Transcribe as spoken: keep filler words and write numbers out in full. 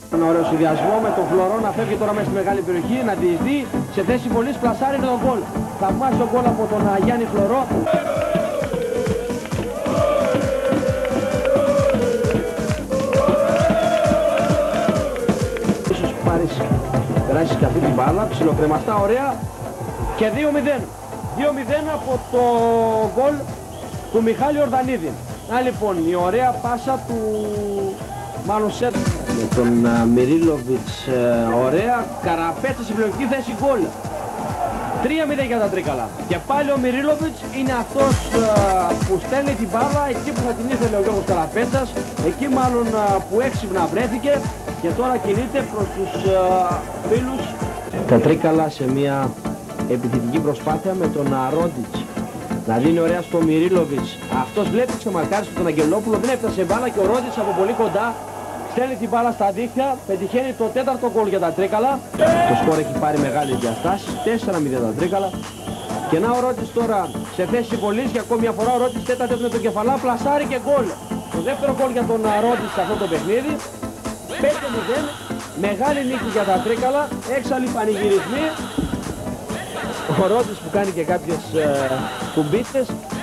Ένα ωραίο συνδυασμό με τον Φλωρό να φεύγει τώρα μέσα στη μεγάλη περιοχή, να διεισδύει σε θέση βολής, πλασάρει τον γκολ. Θαυμάσιο γκολ από τον Γιάννη Φλωρό. Ίσως πάρεις, περάσεις και αυτή την μπάλα, ψιλοκρεμαστά ωραία και δύο μηδέν. δύο μηδέν από το γκολ του Μιχάλη Ορδανίδη. Να λοιπόν η ωραία πάσα του μάλλον σετ με τον uh, Μυρίλοβιτς, uh, ωραία, Καραπέτσα σε πλειονεκτική θέση, γκολ. τρία μηδέν για τα Τρίκαλα. Και πάλι ο Μυρίλοβιτς είναι αυτός uh, που στέλνει την μπάλα εκεί που θα την ήθελε ο Γιώργος Καραπέτσας, εκεί μάλλον uh, που έξυπνα βρέθηκε και τώρα κινείται προς τους uh, φίλους. Τα Τρίκαλα σε μια επιθετική προσπάθεια με τον Ρόντιτς να δίνει ωραία στο Μυρίλοβιτς. Αυτός βλέπει ξεμαρκάρει στον Αγγελόπουλο, δεν έφτασε μπάλα και ο Ρόντιτς από πολύ κοντά στέλνει την μπάλα στα δίχτυα, πετυχαίνει το τέταρτο γκολ για τα Τρίκαλα. Το σκορ έχει πάρει μεγάλη διαστάση, τέσσερα μηδέν τα Τρίκαλα. Και να ο Ρόντιτς τώρα σε θέση βολής και ακόμη μια φορά ο Ρόντιτς τέταρτο με τον κεφαλά, πλασάρει και γκολ. Το δεύτερο γκολ για τον Ρόντιτς σε αυτό το παιχνίδι. πέντε μηδέν, μεγάλη νίκη για τα Τρίκαλα, έξαλλοι πανηγυρισμοί. Ο Ρόντιτς που κάνει και κάποιες ε, κουμπίτες.